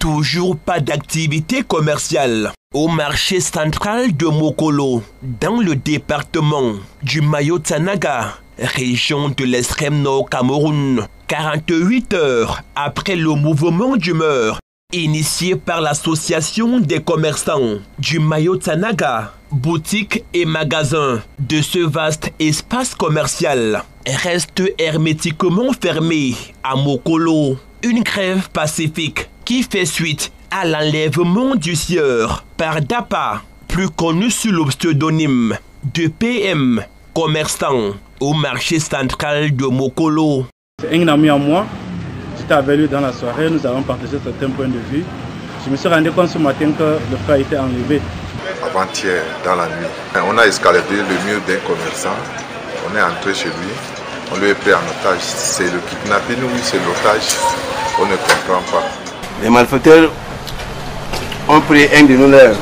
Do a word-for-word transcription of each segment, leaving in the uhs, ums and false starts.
Toujours pas d'activité commerciale au marché central de Mokolo, dans le département du Mayo-Tanaga, région de l'extrême nord Cameroun. quarante-huit heures après le mouvement d'humeur initié par l'association des commerçants du Mayo-Tanaga, boutiques et magasins de ce vaste espace commercial restent hermétiquement fermés à Mokolo. Une grève pacifique qui fait suite à l'enlèvement du sieur par Dapa, plus connu sous le pseudonyme de P M, commerçant au marché central de Mokolo. C'est un ami à moi, j'étais avec lui dans la soirée, nous avons partagé certains points de vue. Je me suis rendu compte ce matin que le frère a été enlevé. Avant-hier, dans la nuit, on a escaladé le mur d'un commerçant, on est entré chez lui, on lui a pris en otage. C'est le kidnapping ou c'est l'otage, on ne comprend pas. Les malfaiteurs ont pris un de nos leurs,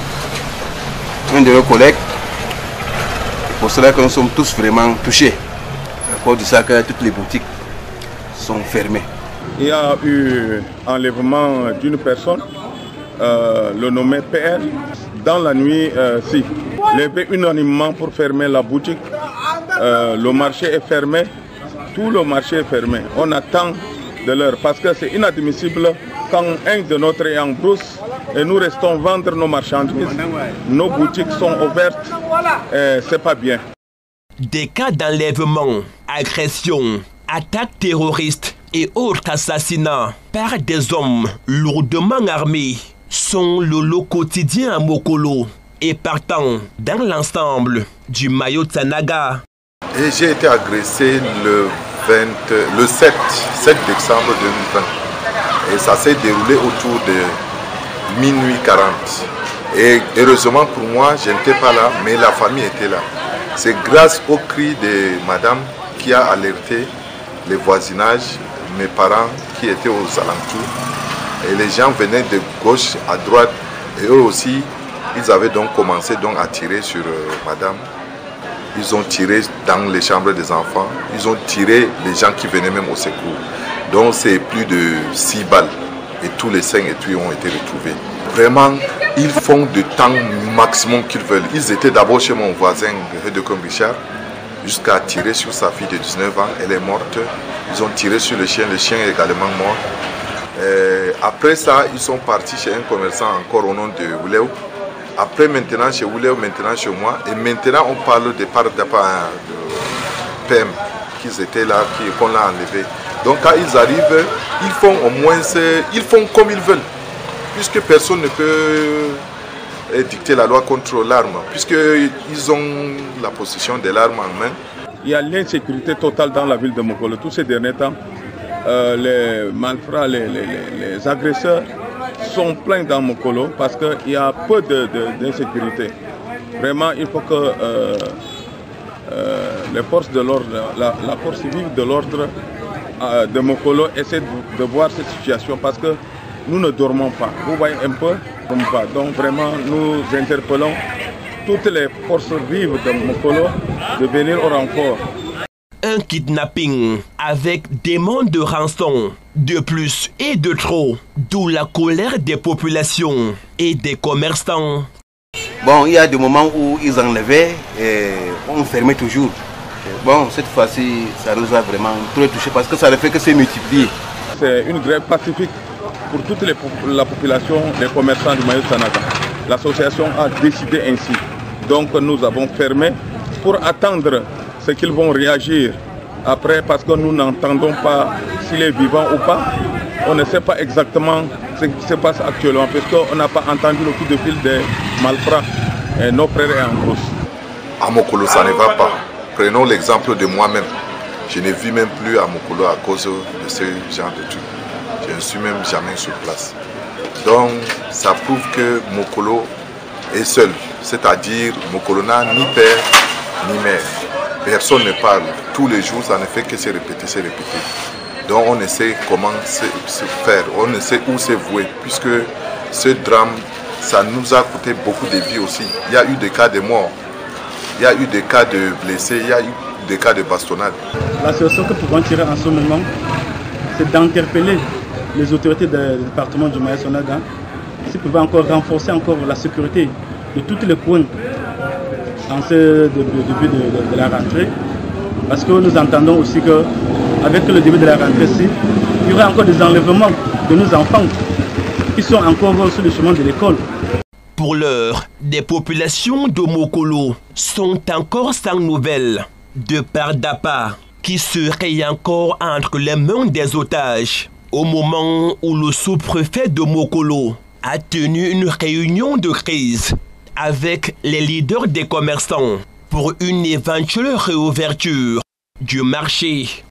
un de nos collègues. C'est pour cela que nous sommes tous vraiment touchés. À cause de ça que toutes les boutiques sont fermées. Il y a eu enlèvement d'une personne, euh, le nommé P R. Dans la nuit, euh, si, levé unanimement pour fermer la boutique. Euh, le marché est fermé, tout le marché est fermé. On attend de l'heure parce que c'est inadmissible quand un de notre est en brousse et nous restons vendre nos marchandises, nos boutiques sont ouvertes, c'est pas bien. Des cas d'enlèvement, agression, attaques terroristes et autres assassinats par des hommes lourdement armés sont le lot quotidien à Mokolo et partant dans l'ensemble du Mayo-Tanaga. Et j'ai été agressé le, vingt, le sept décembre deux mille vingt et ça s'est déroulé autour de minuit quarante. Et heureusement pour moi, je n'étais pas là, mais la famille était là. C'est grâce au cri de madame qui a alerté les voisinages, mes parents qui étaient aux alentours. Et les gens venaient de gauche à droite et eux aussi, ils avaient donc commencé donc à tirer sur euh, madame. Ils ont tiré dans les chambres des enfants, ils ont tiré les gens qui venaient même au secours. Donc c'est plus de six balles et tous les cinq étuis ont été retrouvés. Vraiment, ils font du temps maximum qu'ils veulent. Ils étaient d'abord chez mon voisin Redecom Richard, jusqu'à tirer sur sa fille de dix-neuf ans, elle est morte. Ils ont tiré sur le chien, le chien est également mort. Et après ça, ils sont partis chez un commerçant encore au nom de Wuléo. Après maintenant chez Wuléo, maintenant chez moi. Et maintenant on parle de par de P M qu'ils étaient là, qu'on l'a enlevé. Donc quand ils arrivent, ils font au moins, ils font comme ils veulent. Puisque personne ne peut dicter la loi contre l'arme, puisqu'ils ont la possession de l'arme en main. Il y a l'insécurité totale dans la ville de Mokolo. Tous ces derniers temps, euh, les malfrats, les, les, les agresseurs sont pleins dans Mokolo parce qu'il y a peu d'insécurité. Vraiment, il faut que euh, euh, les forces de l'ordre, la, la force vive de l'ordre euh, de Mokolo essaient de, de voir cette situation parce que nous ne dormons pas. Vous voyez un peu comme pas. Donc vraiment, nous interpellons toutes les forces vives de Mokolo de venir au renfort. Un kidnapping avec des mondes de rançon, de plus et de trop, d'où la colère des populations et des commerçants. Bon, il y a des moments où ils enlevaient et on fermait toujours. Bon, cette fois-ci, ça nous a vraiment trop touché parce que ça ne fait que se multiplier. C'est une grève pacifique pour toute les, la population, les commerçants du Mayo-Tanaga. L'association a décidé ainsi. Donc nous avons fermé pour attendre ce qu'ils vont réagir après parce que nous n'entendons pas s'il est vivant ou pas. On ne sait pas exactement ce qui se passe actuellement parce qu'on n'a pas entendu le coup de fil des malfrats et nos frères sont en brousse. À Mokolo, ça ne va pas. Prenons l'exemple de moi-même. Je ne vis même plus à Mokolo à cause de ce genre de trucs. Je ne suis même jamais sur place. Donc ça prouve que Mokolo est seul. C'est-à-dire Mokolo n'a ni père ni mère. Personne ne parle. Tous les jours, ça ne fait que se répéter, se répéter. Donc on essaie comment se, se faire, on essaie où se vouer, puisque ce drame, ça nous a coûté beaucoup de vies aussi. Il y a eu des cas de morts, il y a eu des cas de blessés, il y a eu des cas de bastonnade. La solution que nous pouvons tirer en ce moment, c'est d'interpeller les autorités du département du Mayo-Sanaga s'ils pouvaient encore renforcer encore la sécurité de tous les coins en ce début de, de, de la rentrée. Parce que nous entendons aussi qu'avec le début de la rentrée-ci, il y aura encore des enlèvements de nos enfants qui sont encore sur le chemin de l'école. Pour l'heure, des populations de Mokolo sont encore sans nouvelles de Pardapa, qui serait encore entre les mains des otages au moment où le sous-préfet de Mokolo a tenu une réunion de crise avec les leaders des commerçants pour une éventuelle réouverture du marché.